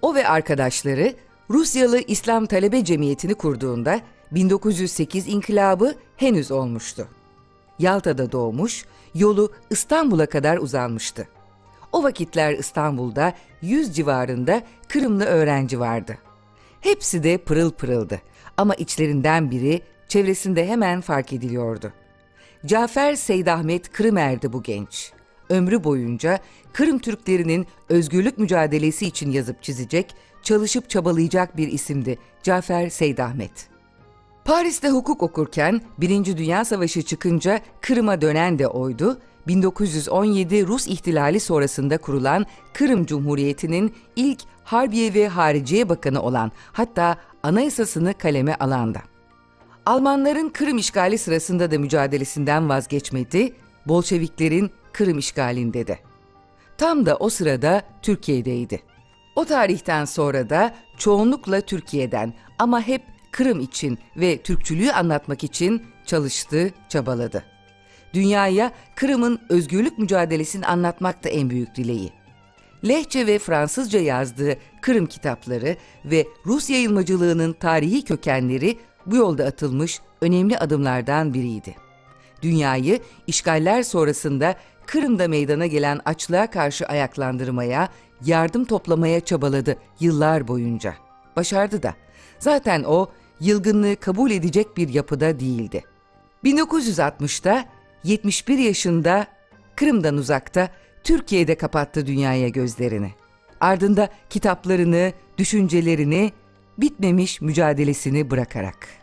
O ve arkadaşları Rusyalı İslam Talebe Cemiyeti'ni kurduğunda 1908 inkılabı henüz olmuştu. Yalta'da doğmuş, yolu İstanbul'a kadar uzanmıştı. O vakitler İstanbul'da 100 civarında Kırımlı öğrenci vardı. Hepsi de pırıl pırıldı ama içlerinden biri çevresinde hemen fark ediliyordu. Cafer Seydahmet Kırımer'di bu genç. Ömrü boyunca Kırım Türklerinin özgürlük mücadelesi için yazıp çizecek, çalışıp çabalayacak bir isimdi Cafer Seydahmet. Paris'te hukuk okurken Birinci Dünya Savaşı çıkınca Kırım'a dönen de oydu. 1917 Rus ihtilali sonrasında kurulan Kırım Cumhuriyeti'nin ilk Harbiye ve Hariciye Bakanı olan, hatta anayasasını kaleme alan da. Almanların Kırım işgali sırasında da mücadelesinden vazgeçmedi, Bolşeviklerin Kırım işgalinde de. Tam da o sırada Türkiye'deydi. O tarihten sonra da çoğunlukla Türkiye'den ama hep Kırım için ve Türkçülüğü anlatmak için çalıştı, çabaladı. Dünyaya Kırım'ın özgürlük mücadelesini anlatmak da en büyük dileği. Lehçe ve Fransızca yazdığı Kırım kitapları ve Rus yayılmacılığının tarihi kökenleri bu yolda atılmış önemli adımlardan biriydi. Dünyayı işgaller sonrasında Kırım'da meydana gelen açlığa karşı ayaklandırmaya, yardım toplamaya çabaladı yıllar boyunca. Başardı da. Zaten o, yılgınlığı kabul edecek bir yapıda değildi. 1960'ta 71 yaşında Kırım'dan uzakta Türkiye'de kapattı dünyaya gözlerini. Ardında kitaplarını, düşüncelerini, bitmemiş mücadelesini bırakarak.